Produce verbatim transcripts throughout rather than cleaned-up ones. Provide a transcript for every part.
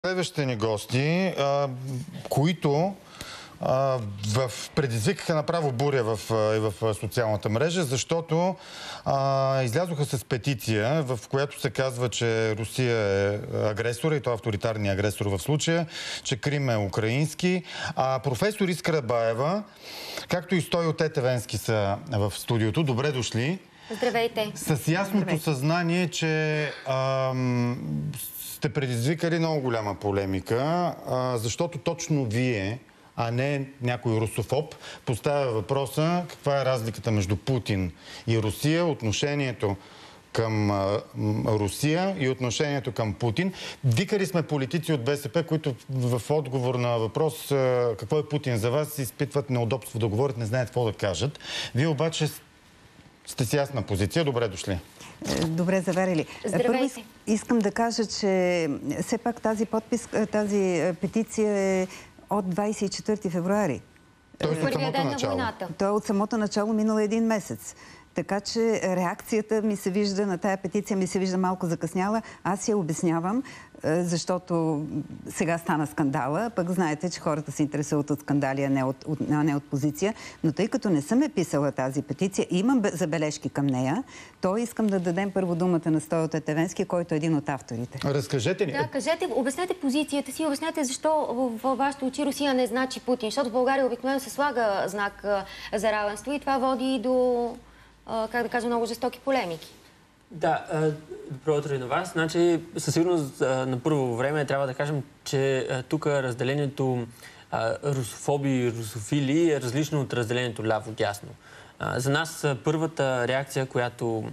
Следващите ни гости, а, които а, в, предизвикаха направо буря в, в, в социалната мрежа, защото а, излязоха с петиция, в която се казва, че Русия е агресор, и то авторитарният агресор в случая, че Крим е украински. А професор Искра Баева, както и Стойо Тетевенски са в студиото. Добре дошли. Здравейте. С ясното Здравейте. съзнание, че ам, сте предизвикали много голяма полемика, а, защото точно вие, а не някой русофоб, поставя въпроса каква е разликата между Путин и Русия, отношението към а, Русия и отношението към Путин. Дикали сме политици от БСП, които в отговор на въпрос а, какво е Путин за вас, изпитват неудобство да говорят, не знаят какво да кажат. Вие обаче сте с ясна позиция. Добре дошли. Добре заварили. Първо искам да кажа, че все пак тази подпис, тази петиция е от двадесет и четвърти февруари. Той е от самото начало. Той е от самото начало, минал един месец. Така че реакцията ми се вижда на тая петиция, ми се вижда малко закъсняла. Аз я обяснявам, защото сега стана скандала. Пък знаете, че хората се интересуват от скандали, а не от, от, а не от позиция. Но тъй като не съм е писала тази петиция, имам забележки към нея, то искам да дадем първо думата на Стойо Тетевенски, който е един от авторите. Разкажете ни. Да, кажете, обяснете позицията си, обяснете защо във вашите очи Русия не значи Путин. Защото в България обикновено се слага знак за равенство и това води до, как да кажа, много жестоки полемики. Да, добро утро и на вас. Значи, със сигурност на първо време трябва да кажем, че тук разделението русофоби и русофили е различно от разделението ляво-дясно. За нас първата реакция, която,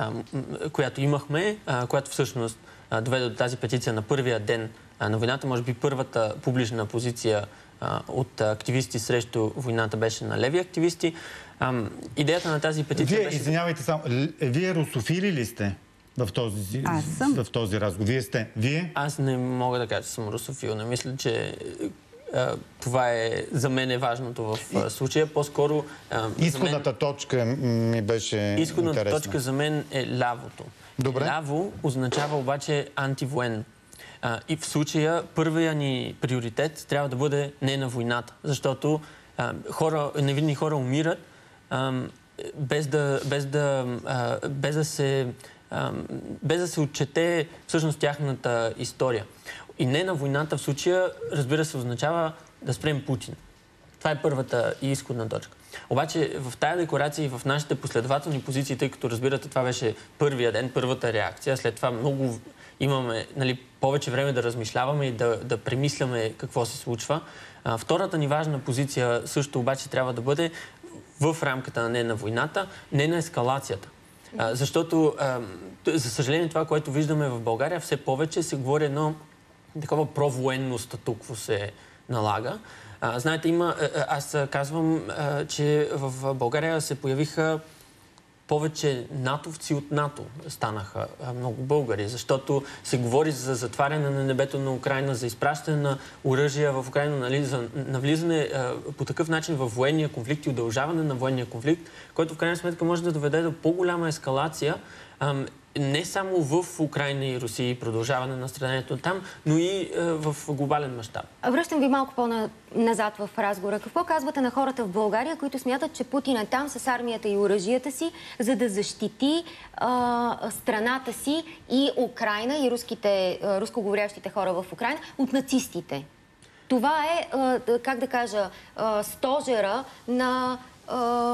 която имахме, която всъщност доведе до тази петиция на първия ден на войната, може би първата публична позиция от активисти срещу войната беше на леви активисти. Ам, идеята на тази петиция Вие, беше... извинявайте само, вие русофили ли сте в този, в този разговор? Вие сте? Вие? Аз не мога да кажа, че съм русофил. Не мисля, че а, това е за мен е важното в а, случая. По-скоро... Изходната мен... точка ми беше Изходната интересна. точка за мен е лявото. Добре. Ляво означава обаче антивоенно. А, и в случая първия ни приоритет трябва да бъде не на войната. Защото а, хора, невинни хора умират, без да, без да, без да се, без да се отчете всъщност тяхната история. И не на войната в случая, разбира се, означава да спрем Путин. Това е първата и изходна точка. Обаче в тая декларация и в нашите последователни позиции, тъй като разбирате, това беше първия ден, първата реакция, след това много имаме, нали, повече време да размишляваме и да, да премисляме какво се случва. А, втората ни важна позиция също обаче трябва да бъде в рамката не на войната, не на ескалацията. А, защото, а, за съжаление, това, което виждаме в България, все повече се говори едно такова провоенно статукво се налага. А, знаете, има, аз казвам, а, че в България се появиха повече натовци от НАТО станаха много българи, защото се говори за затваряне на небето на Украйна, за изпращане на оръжия в Украйна, нали, за навлизане а, по такъв начин в военния конфликт и удължаване на военния конфликт, който в крайна сметка може да доведе до по-голяма ескалация, а, не само в Украйна и Русия и продължаване на страданието там, но и а, в глобален мащаб. Връщам ви малко по-назад в разговора. Какво казвате на хората в България, които смятат, че Путин е там с армията и оръжията си, за да защити а, страната си и Украйна и руските, а, рускоговорящите хора в Украйна от нацистите? Това е, а, как да кажа, а, стожера на... А,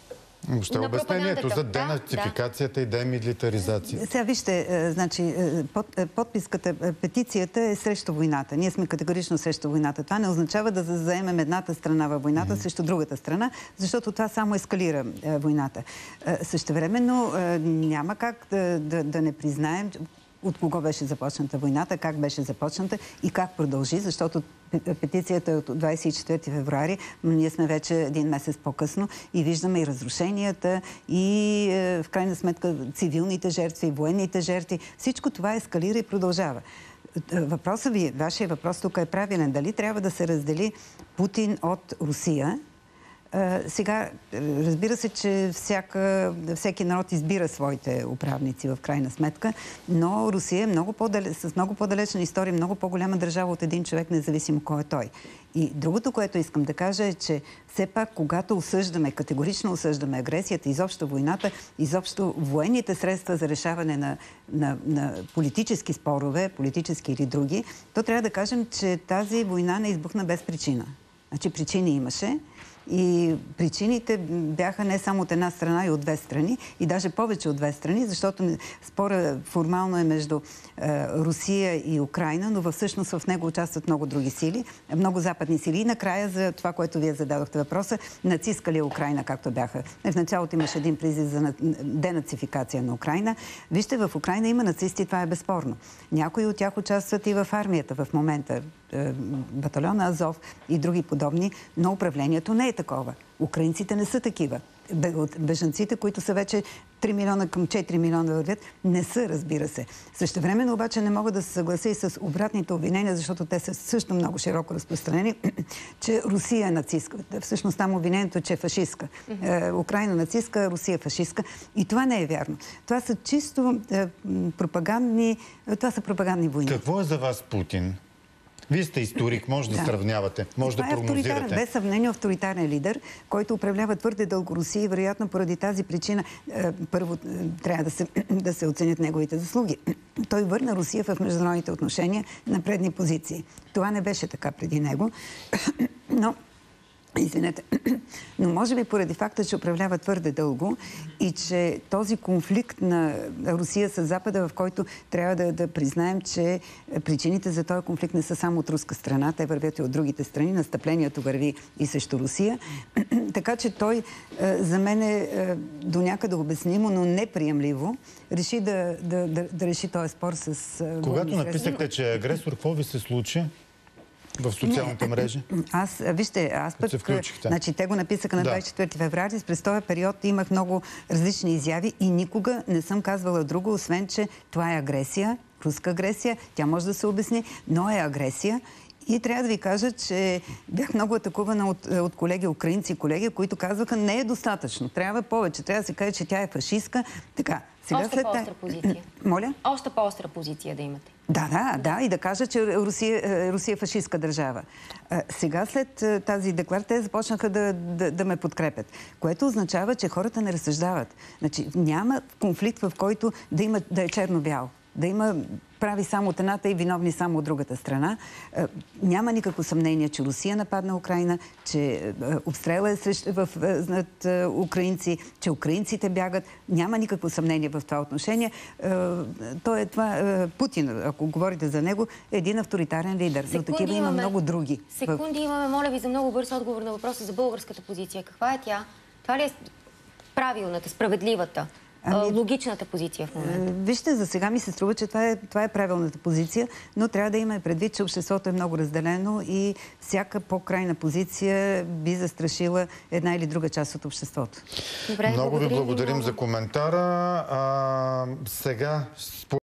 Ще обяснението за денацификацията да, да. и демилитаризация. Сега вижте, значи, под, подписката, петицията е срещу войната. Ние сме категорично срещу войната. Това не означава да заемем едната страна във войната mm-hmm. срещу другата страна, защото това само ескалира е, войната. Същевременно е, няма как да, да, да не признаем от кого беше започната войната, как беше започната и как продължи, защото петицията е от двадесет и четвърти февруари, но ние сме вече един месец по-късно и виждаме и разрушенията, и е, в крайна сметка цивилните жертви, военните жертви. Всичко това ескалира и продължава. Въпросът ви, вашия въпрос тук е правилен. Дали трябва да се раздели Путин от Русия? А, сега, разбира се, че всяка, всеки народ избира своите управници в крайна сметка, но Русия е много по-далеч, с много по-далечна история, много по-голяма държава от един човек, независимо кой е той. И другото, което искам да кажа е, че все пак, когато осъждаме, категорично осъждаме агресията, изобщо войната, изобщо военните средства за решаване на, на, на политически спорове, политически или други, то трябва да кажем, че тази война не избухна без причина. Значи причини имаше. И причините бяха не само от една страна и от две страни, и даже повече от две страни, защото спора формално е между е, Русия и Украйна, но всъщност в него участват много други сили, много западни сили. И накрая за това, което вие зададохте въпроса, нацистка ли е Украйна, както бяха. В началото имаше един призив за денацификация на Украйна. Вижте, в Украйна има нацисти, това е безспорно. Някои от тях участват и в армията в момента. Батальона Азов и други подобни, но управлението не е такова. Украинците не са такива. Бежанците, които са вече три милиона към четири милиона вървят, не са, разбира се. Същевременно обаче не мога да се съглася и с обратните обвинения, защото те са също много широко разпространени, че Русия е нацистка. Всъщност там обвинението е, че е фашистка. Mm-hmm. Украйна нацистка, Русия фашистка. И това не е вярно. Това са чисто е, пропагандни, това са пропагандни войни. Какво е за вас Путин? Вие сте историк, може да, да сравнявате, може да прогнозирате. Без съмнение авторитарен лидер, който управлява твърде дълго Русия и вероятно поради тази причина е, първо е, трябва да се, да се оценят неговите заслуги. Той върна Русия в международните отношения на предни позиции. Това не беше така преди него, но Извинете. Но може би поради факта, че управлява твърде дълго и че този конфликт на Русия с Запада, в който трябва да, да признаем, че причините за този конфликт не са само от руска страна, те вървят и от другите страни. Настъплението върви и срещу Русия. Така че той за мен е до някъде обяснимо, но неприемливо реши да, да, да, да реши този спор с... Когато написахте, че е агресор, какво ви се случи? В социалните мрежи? Аз, вижте, аз пък... Значи, те го написаха на двадесет и четвърти февруари. През този период имах много различни изяви и никога не съм казвала друго, освен, че това е агресия, руска агресия. Тя може да се обясни, но е агресия. И трябва да ви кажа, че бях много атакувана от, от колеги, украинци и колеги, които казваха, не е достатъчно. Трябва повече. Трябва да се каже, че тя е фашистка. Така, сега Още след... по-остра позиция. Моля? Още по-остра позиция да имате. Да, да, да. И да кажа, че Русия, Русия е фашистка държава. Сега след тази декларация започнаха да, да, да ме подкрепят. Което означава, че хората не разсъждават. Значи, няма конфликт, в който да, има, да е черно-бял. Да има прави само от едната и виновни само от другата страна. Няма никакво съмнение, че Русия нападна Украйна, че обстрела е срещу, в, над украинци, че украинците бягат. Няма никакво съмнение в това отношение. Той е това, Путин, ако говорите за него, е един авторитарен лидер. Но такива има много други. Секунди имаме, моля ви, за много бърз отговор на въпроса за българската позиция. Каква е тя? Това ли е правилната, справедливата? Ами, логичната позиция в момента? Вижте, за сега ми се струва, че това е, това е правилната позиция, но трябва да има предвид, че обществото е много разделено и всяка по-крайна позиция би застрашила една или друга част от обществото. Добре, много ви благодарим много за коментара. А, сега...